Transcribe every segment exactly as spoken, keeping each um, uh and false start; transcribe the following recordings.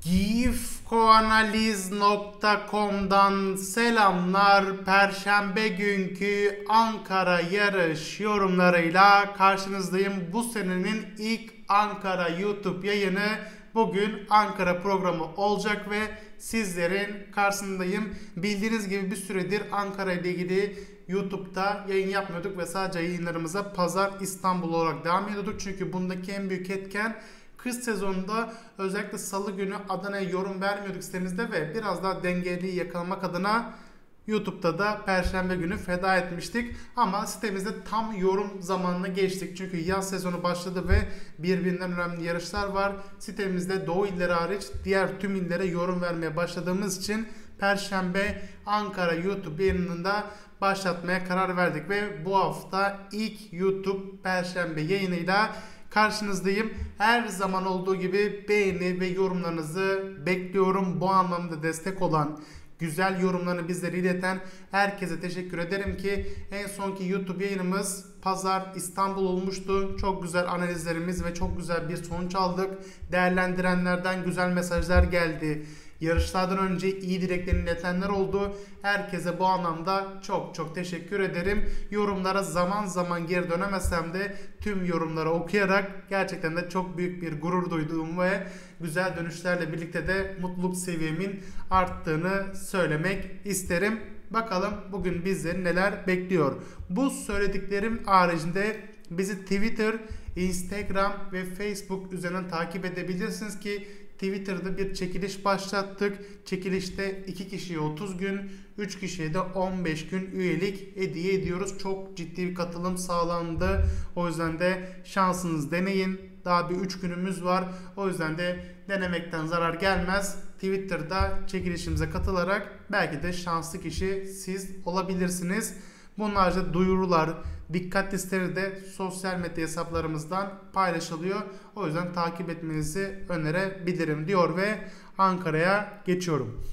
gifkoanaliz nokta com'dan selamlar. Perşembe günkü Ankara yarış yorumlarıyla karşınızdayım. Bu senenin ilk Ankara YouTube yayını bugün Ankara programı olacak ve sizlerin karşısındayım. Bildiğiniz gibi bir süredir Ankara ile ilgili YouTube'da yayın yapmıyorduk ve sadece yayınlarımıza Pazar İstanbul olarak devam ediyorduk. Çünkü bundaki en büyük etken kış sezonunda özellikle salı günü Adana'ya yorum vermiyorduk sitemizde ve biraz daha dengeliği yakalamak adına YouTube'da da perşembe günü feda etmiştik. Ama sitemizde tam yorum zamanına geçtik. Çünkü yaz sezonu başladı ve birbirinden önemli yarışlar var. Sitemizde Doğu illeri hariç diğer tüm illere yorum vermeye başladığımız için perşembe Ankara YouTube yayınında başlatmaya karar verdik ve bu hafta ilk YouTube perşembe yayınıyla karşınızdayım. Her zaman olduğu gibi beğeni ve yorumlarınızı bekliyorum. Bu anlamda destek olan, güzel yorumlarını bizlere ileten herkese teşekkür ederim ki en sonki YouTube yayınımız Pazar İstanbul olmuştu. Çok güzel analizlerimiz ve çok güzel bir sonuç aldık. Değerlendirenlerden güzel mesajlar geldi. Yarışlardan önce iyi dileklerini iletenler oldu. Herkese bu anlamda çok çok teşekkür ederim. Yorumlara zaman zaman geri dönemesem de tüm yorumları okuyarak gerçekten de çok büyük bir gurur duyduğum ve güzel dönüşlerle birlikte de mutluluk seviyemin arttığını söylemek isterim. Bakalım bugün bizleri neler bekliyor. Bu söylediklerim haricinde bizi Twitter, Instagram ve Facebook üzerinden takip edebilirsiniz ki Twitter'da bir çekiliş başlattık. Çekilişte iki kişiye otuz gün, üç kişiye de on beş gün üyelik hediye ediyoruz. Çok ciddi bir katılım sağlandı. O yüzden de şansınız deneyin. Daha bir üç günümüz var. O yüzden de denemekten zarar gelmez. Twitter'da çekilişimize katılarak belki de şanslı kişi siz olabilirsiniz. Bunun haricinde duyurular, dikkat listeleri de sosyal medya hesaplarımızdan paylaşılıyor. O yüzden takip etmenizi önerebilirim diyor ve Ankara'ya geçiyorum.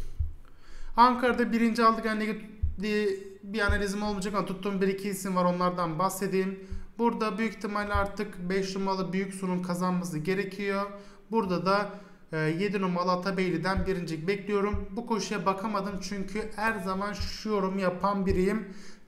Ankara'da birinci aldıgan ilgili bir analizim olmayacak ama tuttuğum bir iki isim var, onlardan bahsedeyim. Burada büyük ihtimalle artık beş numaralı Büyüksu'nun kazanması gerekiyor. Burada da yedi numaralı Atabeyli'den birincilik bekliyorum. Bu koşuya bakamadım çünkü her zaman şu yorum yapan biriyim.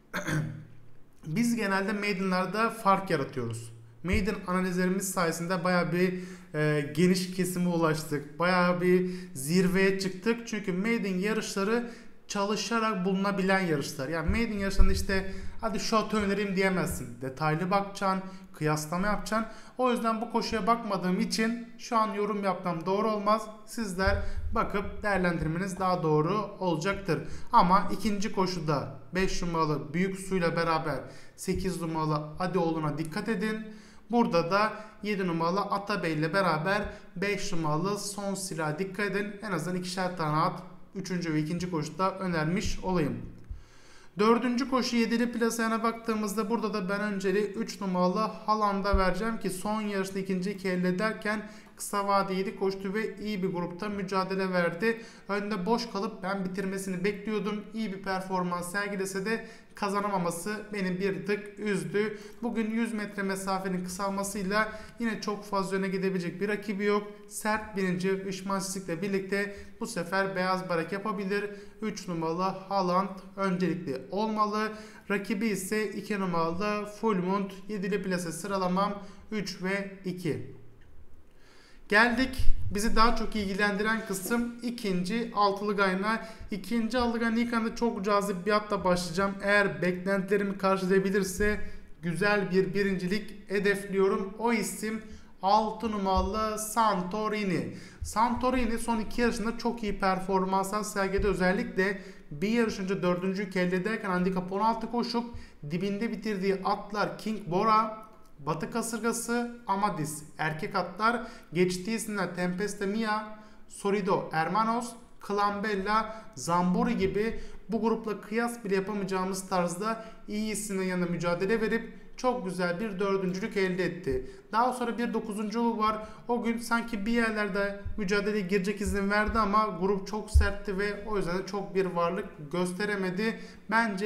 Biz genelde maidenlarda fark yaratıyoruz. Maiden analizlerimiz sayesinde bayağı bir e, geniş kesime ulaştık. Bayağı bir zirveye çıktık. Çünkü maiden yarışları çalışarak bulunabilen yarışlar. Yani maiden yarışlarında işte hadi şu atı önereyim diyemezsin. Detaylı bakacaksın, kıyaslama yapacaksın. O yüzden bu koşuya bakmadığım için şu an yorum yapmam doğru olmaz. Sizler bakıp değerlendirmeniz daha doğru olacaktır. Ama ikinci koşuda beş numaralı Büyüksu'yla beraber sekiz numaralı Adioğlu'na dikkat edin. Burada da yedi numaralı Atabey ile beraber beş numaralı Son Silah dikkat edin. En azından ikişer tane at üçüncü ve ikinci koşuda önermiş olayım. Dördüncü koşu yedili plasayana baktığımızda burada da ben önceliği üç numaralı Haaland'a vereceğim ki son yarışta ikinci elde ederken kısa vade yedi koştu ve iyi bir grupta mücadele verdi. Önde boş kalıp ben bitirmesini bekliyordum. İyi bir performans sergilese de kazanamaması beni bir tık üzdü. Bugün yüz metre mesafenin kısalmasıyla yine çok fazla öne gidebilecek bir rakibi yok. Sert birinci Işmansizlikle birlikte bu sefer beyaz barak yapabilir. üç numaralı Haaland öncelikli olmalı. Rakibi ise iki numaralı Fullmont. yedili plase sıralamam üç ve iki. Geldik bizi daha çok ilgilendiren kısım ikinci altılı gayna. İkinci altılı gayna ilk anda çok cazip bir atla başlayacağım. Eğer beklentilerimi karşılayabilirse güzel bir birincilik hedefliyorum. O isim altı numaralı Santorini. Santorini son iki yarışında çok iyi performanslar sergiledi. Özellikle bir yarış önce dördüncü elde ederken handikap on altı koşup dibinde bitirdiği atlar King Bora, Batı Kasırgası, Amadis erkek atlar, geçtiği isimler Tempesta Mia, Sorido Hermanos, Clambella, Zambori gibi bu grupla kıyas bile yapamayacağımız tarzda iyi isimlerin yanında mücadele verip çok güzel bir dördüncülük elde etti. Daha sonra bir dokuzunculuğu var. O gün sanki bir yerlerde mücadeleye girecek izin verdi ama grup çok sertti ve o yüzden de çok bir varlık gösteremedi. Bence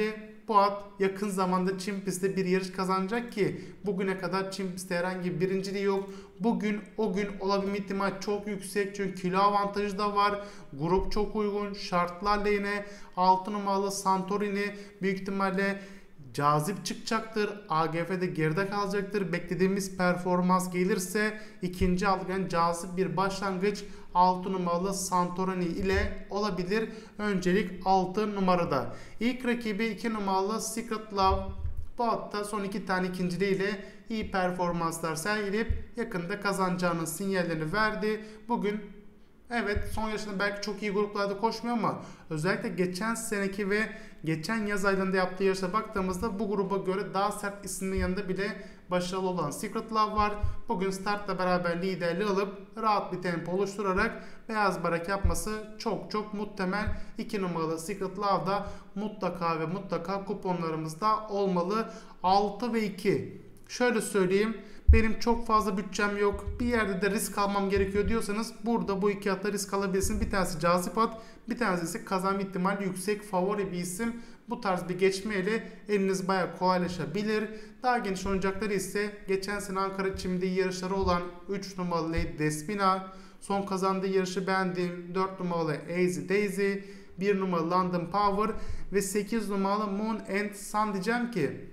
bu at yakın zamanda Çin pistte bir yarış kazanacak ki bugüne kadar Çin pistte herhangi bir birinciliği yok. Bugün o gün olabilme ihtimali çok yüksek çünkü kilo avantajı da var. Grup çok uygun. Şartlar lehine. altı numaralı Santorini büyük ihtimalle cazip çıkacaktır. A G F'de geride kalacaktır. Beklediğimiz performans gelirse ikinci algın cazip bir başlangıç altı numaralı Santorini ile olabilir. Öncelik altı numarada. İlk rakibi iki numaralı Secret Love. Bu hatta son iki tane ikinciliğiyle iyi performanslar sergileyip yakında kazanacağının sinyallerini verdi. Bugün evet son yaşında belki çok iyi gruplarda koşmuyor ama özellikle geçen seneki ve geçen yaz aylarında yaptığı yarışa baktığımızda bu gruba göre daha sert isimlerin yanında bile başarılı olan Secret Love var. Bugün startla beraber liderliği alıp rahat bir tempo oluşturarak beyaz barak yapması çok çok muhtemel. iki numaralı Secret Love da mutlaka ve mutlaka kuponlarımızda olmalı. altı ve iki. Şöyle söyleyeyim. Benim çok fazla bütçem yok. Bir yerde de risk almam gerekiyor diyorsanız burada bu iki atta risk alabilirsiniz. Bir tanesi cazip at, bir tanesi ise kazanma ihtimali yüksek favori bir isim. Bu tarz bir geçmeyle eliniz bayağı kolaylaşabilir. Daha geniş oyuncakları ise geçen sene Ankara Çim'de yarışları olan üç numaralı Lady Despina, son kazandığı yarışı beğendiğim dört numaralı Easy Daisy, bir numaralı London Power ve sekiz numaralı Moon and Sun diyeceğim ki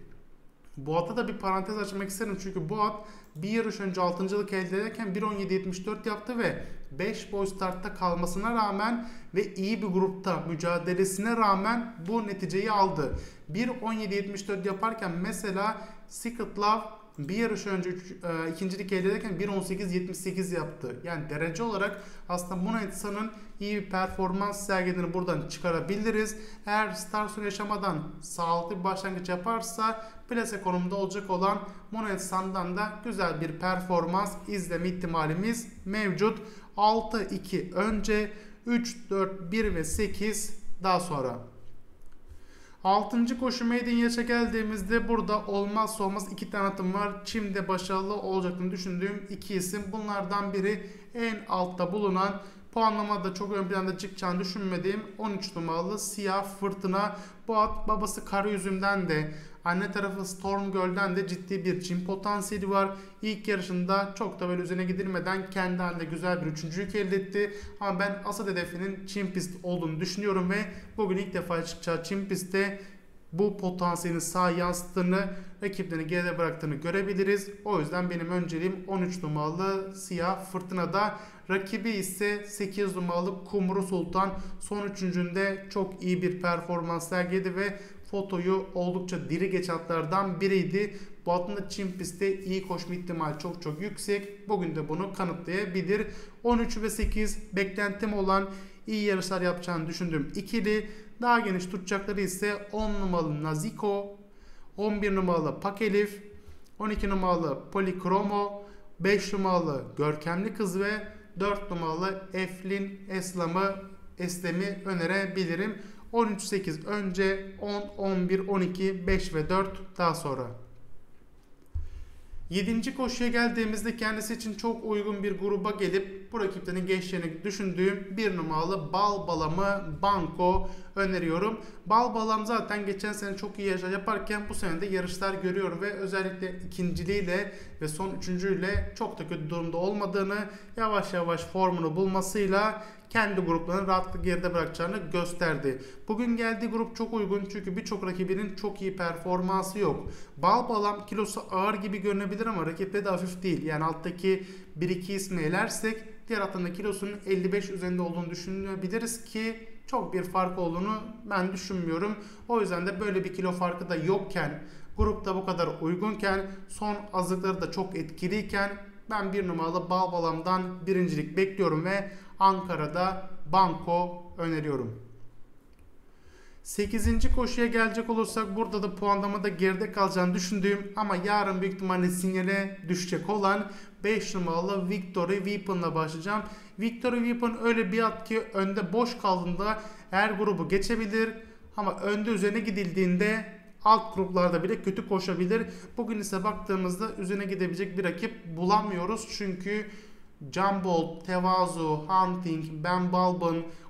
bu ata da bir parantez açmak isterim çünkü bu at bir yarış önce altıncılık elde ederken bir on yedi yetmiş dört yaptı ve beş boy startta kalmasına rağmen ve iyi bir grupta mücadelesine rağmen bu neticeyi aldı. bir on yedi yetmiş dört yaparken mesela Secret Love bir yarış önce üç, e, ikincilik elde ederken bir on sekiz yetmiş sekiz yaptı. Yani derece olarak aslında Moon and Sun'ın iyi bir performans sergilediğini buradan çıkarabiliriz. Eğer start sonu yaşamadan sağlıklı bir başlangıç yaparsa plase konumda olacak olan Moon and Sun'dan da güzel bir performans izleme ihtimalimiz mevcut. altı iki önce, üç dört bir ve sekiz daha sonra. altıncı koşu maiden yarışa geldiğimizde burada olmazsa olmaz iki tane atım var. Çim'de başarılı olacaklarını düşündüğüm iki isim. Bunlardan biri en altta bulunan, puanlamada çok ön planda çıkacağını düşünmediğim on üç numaralı Siyah Fırtına. Bu at babası Karayüzüm'den de anne tarafı Storm Girl'den de ciddi bir Çim potansiyeli var. İlk yarışında çok da böyle üzerine gidilmeden kendi halinde güzel bir üçüncülük elde etti. Ama ben asıl hedefinin Çim pist olduğunu düşünüyorum ve bugün ilk defa çıkacağı Çim pistte bu potansiyelini sağa yansıttığını, rakiplerini geride bıraktığını görebiliriz. O yüzden benim önceliğim on üç numaralı Siyah Fırtına'da. Rakibi ise sekiz numaralı Kumru Sultan. Son üçüncünde çok iyi bir performans sergiledi ve fotoyu oldukça diri geç atlardan biriydi. Bu atında Çin pistte iyi koşma ihtimali çok çok yüksek. Bugün de bunu kanıtlayabilir. on üç ve sekiz beklentim olan iyi yarışlar yapacağını düşündüğüm ikili. Daha geniş tutacakları ise on numaralı Naziko, on bir numaralı Pakelif, on iki numaralı Polikromo, beş numaralı Görkemli Kız ve dört numaralı Eflin Eslam'ı Eslem'i önerebilirim. on üç sekiz önce, on, on bir, on iki, beş ve dört daha sonra. yedinci koşuya geldiğimizde kendisi için çok uygun bir gruba gelip bu rakiplerin geçeceğini düşündüğüm bir numaralı Bal Balam'ı Banko öneriyorum. Bal Balam zaten geçen sene çok iyi yarışlar yaparken bu sene de yarışlar görüyor ve özellikle ikinciliğiyle ve son üçüncüyle çok da kötü durumda olmadığını, yavaş yavaş formunu bulmasıyla kendi gruplarını rahatlıkla geride bırakacağını gösterdi. Bugün geldiği grup çok uygun çünkü birçok rakibinin çok iyi performansı yok. Bal Balam kilosu ağır gibi görünebilir ama rakipleri de hafif değil. Yani alttaki bir iki ismi elersek diğer hattında kilosunun elli beş üzerinde olduğunu düşünebiliriz ki çok bir fark olduğunu ben düşünmüyorum. O yüzden de böyle bir kilo farkı da yokken, grupta bu kadar uygunken, son azlıkları da çok etkiliyken ben bir numaralı Bal Balam'dan birincilik bekliyorum ve Ankara'da Banko öneriyorum. sekizinci koşuya gelecek olursak burada da puanlamada geride kalacağını düşündüğüm ama yarın büyük ihtimalle sinyale düşecek olan beş numaralı Victory Weapon'la başlayacağım. Victory Weapon öyle bir at ki önde boş kaldığında her grubu geçebilir ama önde üzerine gidildiğinde alt gruplarda bile kötü koşabilir. Bugün ise baktığımızda üzerine gidebilecek bir rakip bulamıyoruz çünkü Jumbolt, Tevazu, Hunting, Ben Balbon,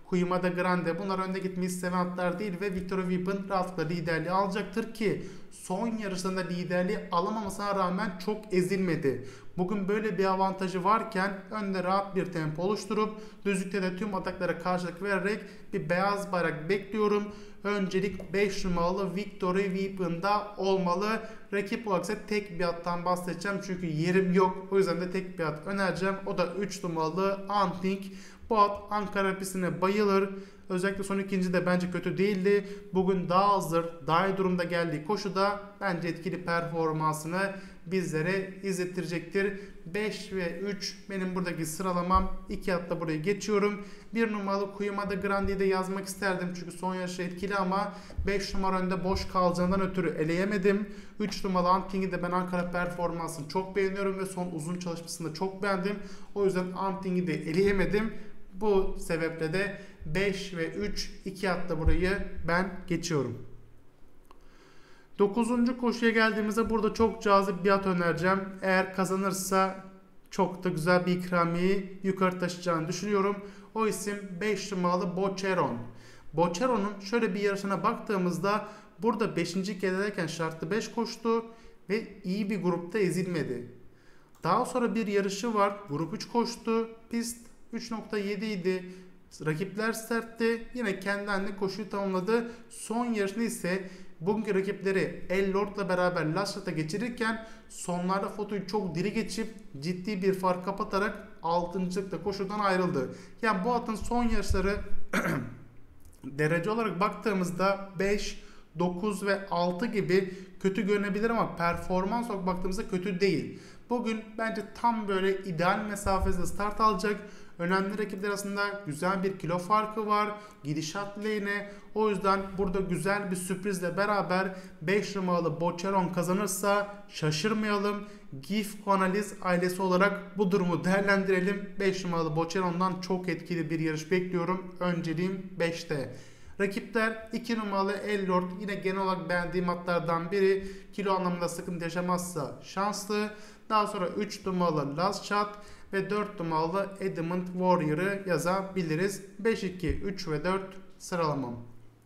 Kuyumada Grande bunlar önde gitmeyi seven atlar değil ve Victory Weapon rahatlıkla liderliği alacaktır ki son yarışlarında liderliği alamamasına rağmen çok ezilmedi. Bugün böyle bir avantajı varken önde rahat bir tempo oluşturup düzlükte de tüm ataklara karşılık vererek bir beyaz bayrak bekliyorum. Öncelik beş numaralı Victory Weapon'da olmalı. Rakip olarak ise tek bir attan bahsedeceğim çünkü yerim yok. O yüzden de tek bir at önereceğim. O da üç numaralı Hunting. Bu at Ankara pistine bayılır. Özellikle son ikinci de bence kötü değildi. Bugün daha hazır, daha iyi durumda geldiği koşuda bence etkili performansını bizlere izlettirecektir. beş ve üç benim buradaki sıralamam. iki atla burayı geçiyorum. bir numaralı Kuyumada Grande'yi de yazmak isterdim çünkü son yarışı etkili ama beş numara önde boş kalacağından ötürü eleyemedim. üç numaralı Hunting'i de ben Ankara performansını çok beğeniyorum ve son uzun çalışmasını da çok beğendim. O yüzden Hunting'i de eleyemedim. Bu sebeple de beş ve üç iki atla burayı ben geçiyorum. dokuzuncu koşuya geldiğimizde burada çok cazip bir at önereceğim. Eğer kazanırsa çok da güzel bir ikramiyeyi yukarı taşıyacağını düşünüyorum. O isim beş numaralı Bocheron. Bocheron'un şöyle bir yarışına baktığımızda burada beşinci kededeyken şartlı beş koştu ve iyi bir grupta ezilmedi. Daha sonra bir yarışı var. Grup üç koştu. Pist üç nokta yedi idi. Rakipler sertti. Yine kendi haline koşuyu tamamladı. Son yarışında ise bugünkü rakipleri El Lord'la beraber Lashat'a geçirirken sonlarda fotoyu çok diri geçip ciddi bir fark kapatarak altıncılıkta koşudan ayrıldı. Yani bu atın son yarışları derece olarak baktığımızda beş, dokuz ve altı gibi kötü görünebilir ama performans olarak baktığımızda kötü değil. Bugün bence tam böyle ideal mesafede start alacak. Önemli rakipler arasında güzel bir kilo farkı var. Gidişat lehine. O yüzden burada güzel bir sürprizle beraber beş numaralı Bocheron kazanırsa şaşırmayalım. GIF Analiz ailesi olarak bu durumu değerlendirelim. beş numaralı Bocheron'dan çok etkili bir yarış bekliyorum. Önceliğim beşte. Rakipler iki numaralı El Lord, yine genel olarak beğendiğim atlardan biri. Kilo anlamında sıkıntı yaşamazsa şanslı. Daha sonra üç numaralı Last Shot ve dört numaralı Adamant Warrior'ı yazabiliriz. beş, iki, üç ve dört sıralamam.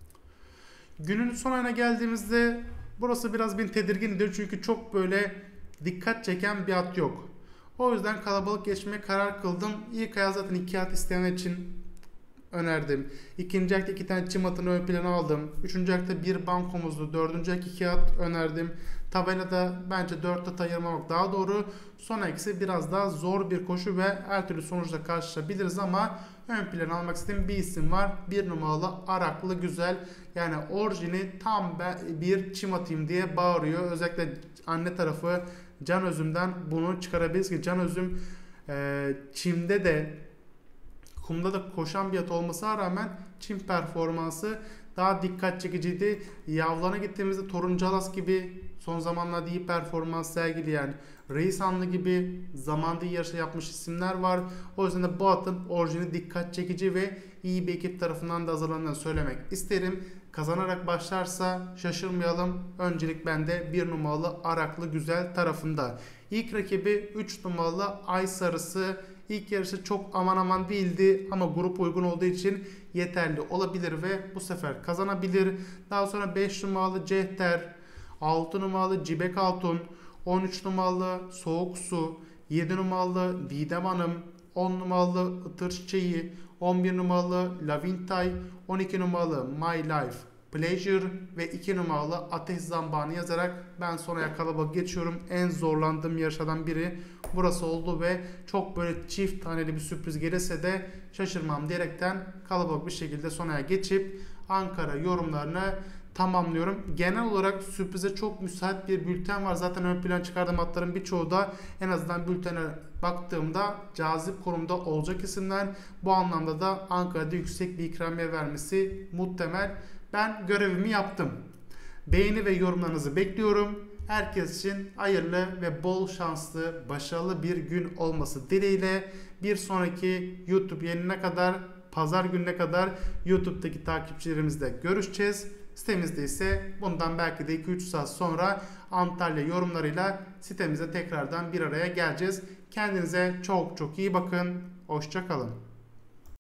Günün sonuna geldiğimizde burası biraz beni tedirgin ediyor çünkü çok böyle dikkat çeken bir at yok. O yüzden kalabalık geçmeye karar kıldım. İlk ayağı zaten iki at isteyenler için önerdim. İkinci ayakta iki tane çim atını ön plana aldım. Üçüncü ayakta bir bankomuzdu. Dördüncü ayak iki at önerdim. Tabelada bence dört at ayırmamak daha doğru. Son ikisi biraz daha zor bir koşu ve her türlü sonuçla karşılaşabiliriz ama ön plana almak istediğim bir isim var. Bir numaralı Araklı Güzel. Yani orijini tam bir çim atayım diye bağırıyor. Özellikle anne tarafı Can Özüm'den bunu çıkarabiliriz ki Can Özüm e, çimde de kumda da koşan bir at olmasına rağmen çim performansı daha dikkat çekiciydi. Yavlana gittiğimizde Toruncalas gibi son zamanlarda iyi performans sergileyen, Reisanlı gibi zamanda iyi yarışı yapmış isimler var. O yüzden de bu atın orijini dikkat çekici ve iyi bir ekip tarafından da hazırlandığını söylemek isterim. Kazanarak başlarsa şaşırmayalım. Öncelik bende bir numaralı Araklı Güzel tarafında. İlk rakibi üç numaralı Ay Sarısı. İlk yarışı çok aman aman değildi ama grup uygun olduğu için yeterli olabilir ve bu sefer kazanabilir. Daha sonra beş numaralı Cehter, altı numaralı Cibek Altun, on üç numaralı Soğuk Su, yedi numaralı Didem Hanım, on numaralı Itır Çiçeği, on bir numaralı Lavintay, on iki numaralı My Life Pleasure ve iki numaralı Ateş Zambanı yazarak ben sonraya kalabalık geçiyorum. En zorlandığım yarışlardan biri burası oldu ve çok böyle çift taneli bir sürpriz gelirse de şaşırmam diyerekten kalabalık bir şekilde sonraya geçip Ankara yorumlarını tamamlıyorum. Genel olarak sürprize çok müsait bir bülten var. Zaten ön plan çıkardığım atların birçoğu da en azından bültene baktığımda cazip konumda olacak isimler. Bu anlamda da Ankara'da yüksek bir ikramiye vermesi muhtemel. Ben görevimi yaptım. Beğeni ve yorumlarınızı bekliyorum. Herkes için hayırlı ve bol şanslı, başarılı bir gün olması dileğiyle bir sonraki YouTube yayınına kadar, pazar gününe kadar YouTube'daki takipçilerimizle görüşeceğiz. Sitemizde ise bundan belki de iki üç saat sonra Antalya yorumlarıyla sitemize tekrardan bir araya geleceğiz. Kendinize çok çok iyi bakın. Hoşça kalın.